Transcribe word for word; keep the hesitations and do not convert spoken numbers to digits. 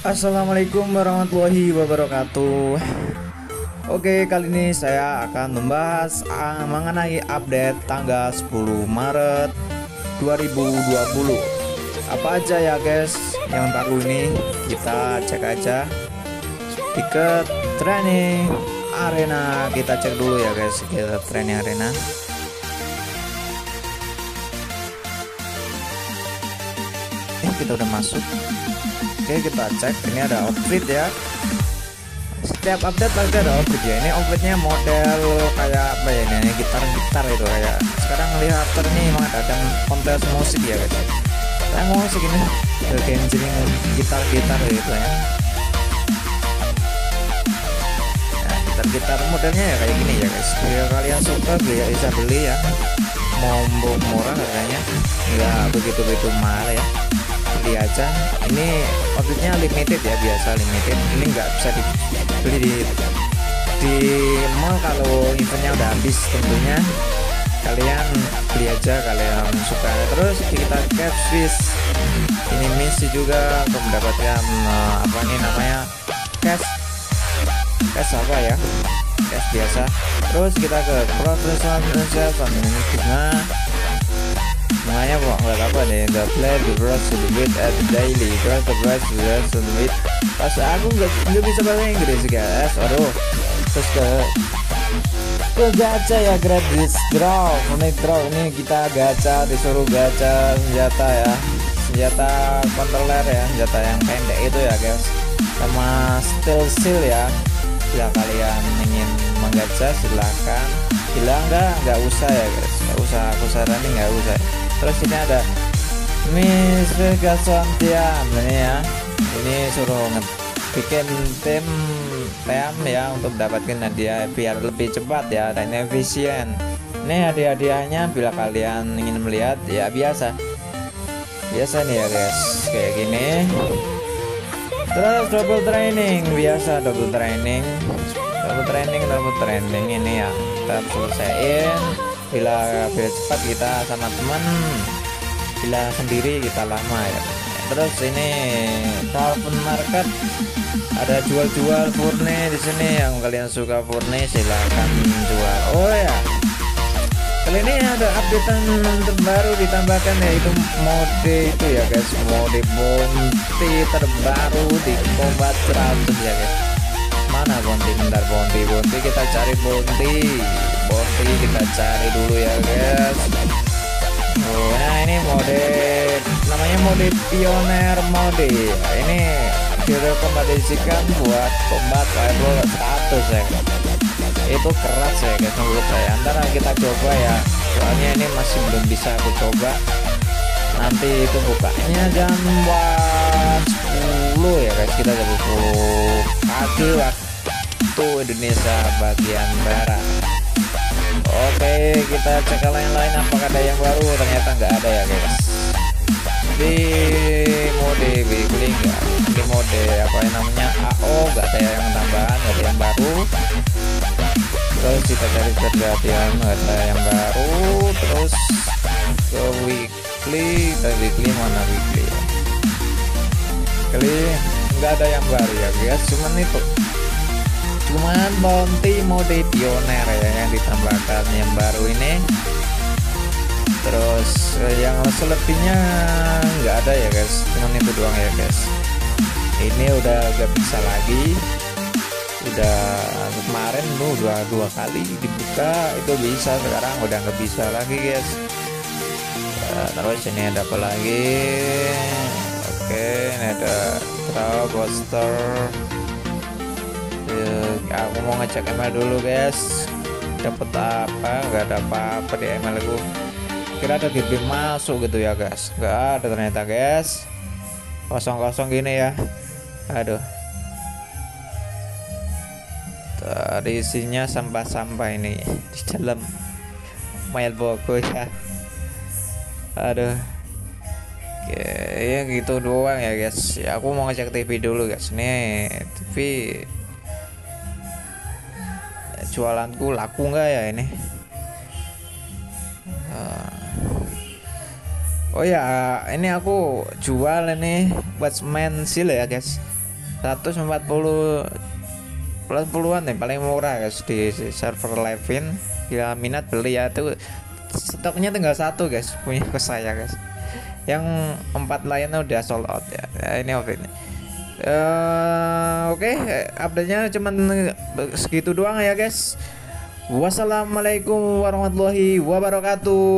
Assalamualaikum warahmatullahi wabarakatuh. Oke, kali ini saya akan membahas uh, mengenai update tanggal sepuluh Maret dua ribu dua puluh. Apa aja ya guys yang baru ini, kita cek aja. Tiket training arena kita cek dulu ya guys, kita training arena. Eh, kita udah masuk. Oke, kita cek, ini ada outfit ya. Setiap update pasti ada outfit ya. Ini outfitnya model kayak apa ya, ini gitar-gitar itu kayak. Sekarang lihat ini mengadakan kontes musik ya guys. Saya musik ini Genshin gitar-gitar gitu ya. Nah, gitar-gitar modelnya ya kayak gini ya guys. Jika kalian suka ya bisa beli ya. Mau murah harganya, nggak begitu-begitu mahal ya. Beli aja. Ini outfitnya limited ya, biasa limited. Ini nggak bisa dibeli di di mall kalau eventnya udah habis tentunya. Kalian beli aja kalian suka. Terus kita catfish, ini misi juga untuk mendapatkan uh, apa ini namanya cash cash apa ya, cash biasa. Terus kita ke professional Indonesia bunga namanya kok nggak apa nih, the play the brush the bit at the daily brush the brush the brush the bit. Pas aku nggak nggak bisa bahasa Inggris guys, aduh. Terus ke ke gacha ya, gratis draw, menit draw. Ini kita gacha, disuruh gacha senjata ya, senjata controller ya, senjata yang pendek itu ya guys, sama steel seal ya. Bila kalian ingin menggacha silahkan, bila enggak nggak usah ya guys, nggak usah, aku saranin nggak usah. Terus ini ada Miss Vegas Santiam ini ya, ini suruh bikin tim tem ya untuk mendapatkan hadiah biar lebih cepat ya dan efisien. Ini hadiah-hadiahnya bila kalian ingin melihat ya biasa biasa nih ya guys, kayak gini. Terus double training biasa, double training double training double training ini ya kita selesaiin. Bila bila cepat kita sama teman, bila sendiri kita lama ya. Terus ini Falcon Market ada jual-jual Furne di sini, yang kalian suka Furne silahkan jual. Oh ya, kali ini ada updatean terbaru ditambahkan, yaitu mode itu ya guys, mode bounty terbaru di combat seratus ya guys. Mana bounty, bentar bounty bounty kita cari bounty bounty kita cari dulu ya guys. Oh, nah ini mode namanya mode pioner mode ya. Ini direkomendasikan buat combat level seratus ya. Itu keras ya guys menurut saya. Antara kita coba ya, soalnya ini masih belum bisa aku coba. Nanti itu bukanya jam sepuluh ya guys, kita jam sepuluh pagi waktu Indonesia bagian barat. Oke, kita cek yang lain apakah ada yang baru. Ternyata nggak ada ya guys. Di mode weekly nggak, di mode apa yang namanya A O nggak ada yang tambahan, nggak ada yang baru. Terus kita cari perhatian, ada yang baru. Terus ke weekly, dan weekly mana weekly ya? Kali nggak ada yang baru ya guys, cuman itu cuman bounty mode pioner ya yang ditambahkan yang baru ini. Terus yang selebihnya nggak ada ya guys, cuman itu doang ya guys. Ini udah gak bisa lagi, udah kemarin lu dua dua kali dibuka itu bisa, sekarang udah nggak bisa lagi guys. Nah, terus ini ada apa lagi? Oke, ini ada draw poster. Aku mau ngecek email dulu guys, dapat apa? Nggak ada apa-apa di email aku. Kira ada G B masuk gitu ya guys, nggak ada ternyata guys, kosong-kosong gini ya. Aduh, tadi isinya sampah-sampah ini di dalam mailbox ya. Aduh, oke ya gitu doang ya guys ya. Aku mau ngecek T V dulu guys. Nih T V jualanku laku nggak ya ini? Oh ya, ini aku jual ini Watchman Seal ya guys. seratus empat puluh plus puluhan nih paling murah guys di server Levin. Bila minat beli ya, tuh stoknya tinggal satu guys, punya ke saya guys. Yang empat lainnya udah sold out ya. Ya ini oke ini. Uh, oke, okay. Update-nya cuman segitu doang ya guys. Wassalamualaikum warahmatullahi wabarakatuh.